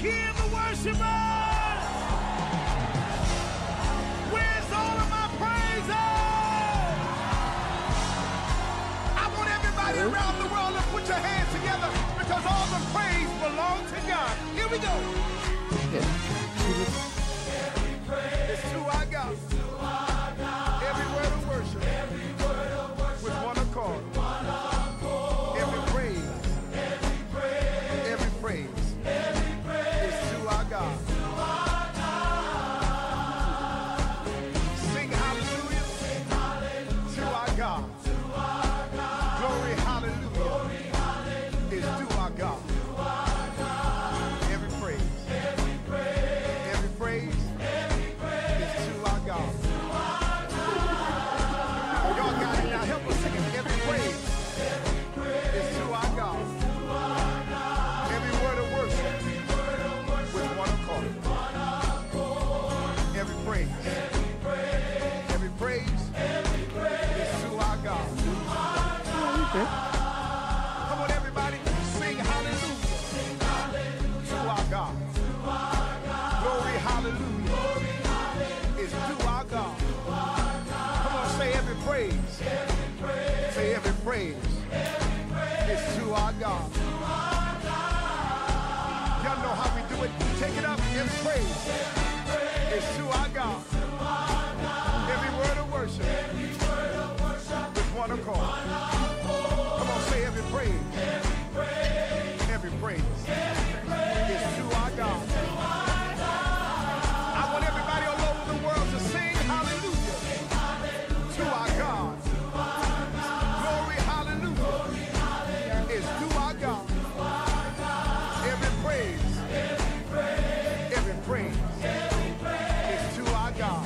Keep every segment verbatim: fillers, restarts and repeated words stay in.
kill the worshipers? Where's all of my praises? I want everybody around the world to put your hands together because all the praise belongs to God. Here we go. Every praise is to our God. Every word of worship. Every word of worship. With one accord. One accord. Every praise. Every praise. Every praise. Every praise is to our God. To our God. Sing hallelujah. Sing hallelujah. To our God. To our God. Glory hallelujah. Glory hallelujah. Is to our God. To our God. Every praise. Every praise. Every praise. Every praise is to our God. Y'all got it now. Help us sing it. Every praise is to our God. Every word of worship with one accord. Every praise. Every praise is to our God. Come on, everybody. Sing hallelujah to our God. Glory hallelujah is to our God. Come on, say every praise. Say every praise is to our God. Y'all know how we do it. Take it up. Every praise is to our God. Every word of worship with one accord. Come on, say every praise. Every praise is to our God. I want everybody all over the world to sing hallelujah to our God. Glory hallelujah is to our God. Every praise, every praise is to our God.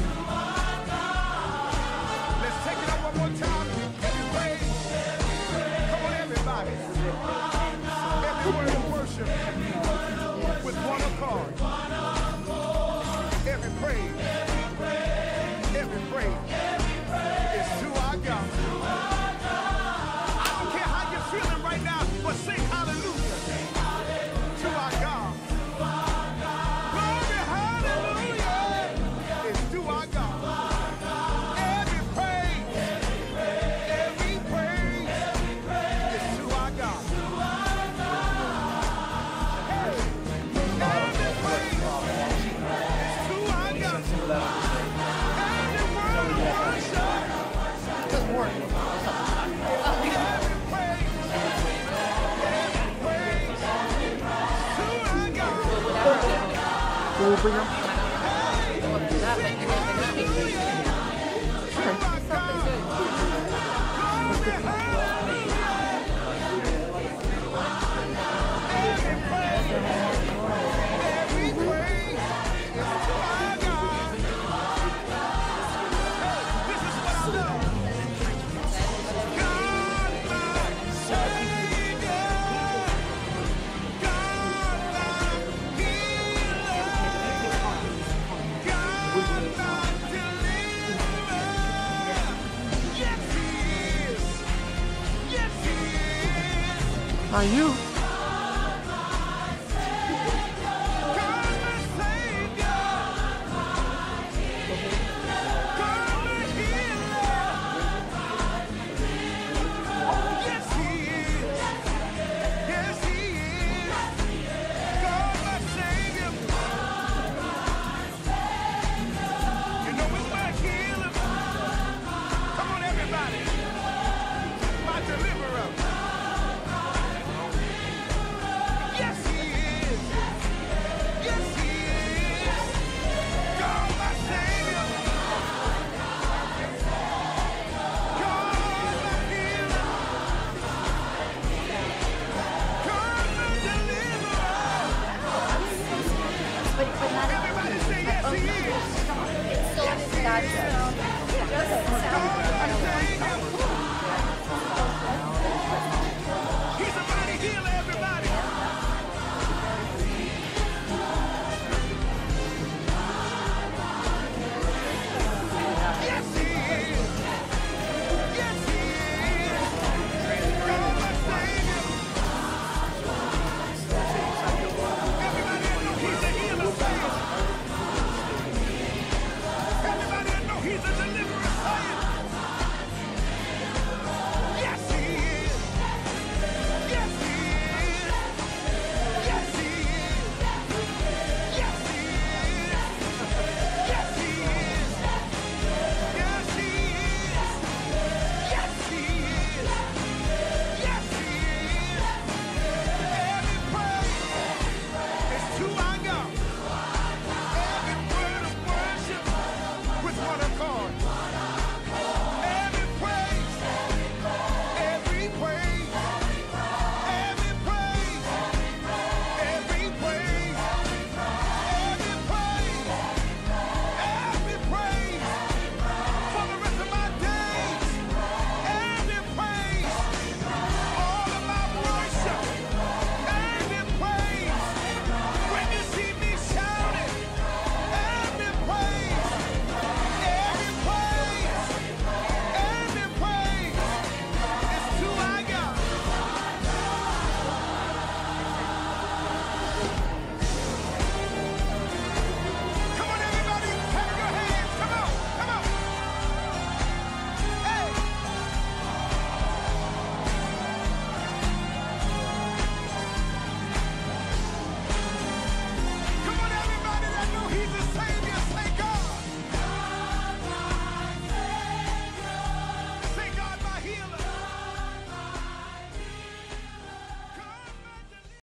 Let's take it up one more time. Every praise. Come on, everybody. Every word of worship with one accord. Every praise, every praise is to our God. I don't care how you're feeling right now, but sing hallelujah to our God. Glory, hallelujah is to our God. Every praise, every praise is to our God. Hey, every praise is to our God. Every word of worship. Every praise, every praise to our God. Hey, sing hallelujah to our God. Glory, hallelujah. Every praise, every praise is to our God. Hey, this is what I love. God, my Savior. God, my healer. God, my deliverer. Yes, He is. Yes, He is. Are you? God, my Savior. God, my healer. Yes, He is. Yes, He is. God, my Savior. You know He's my healer. Come on, everybody. My deliverer. Yes, He is. Yes, He is. God, my Savior. God, my healer. God, my deliverer. But, but not Everybody say yes, He is. it's so Yes, He sad. is.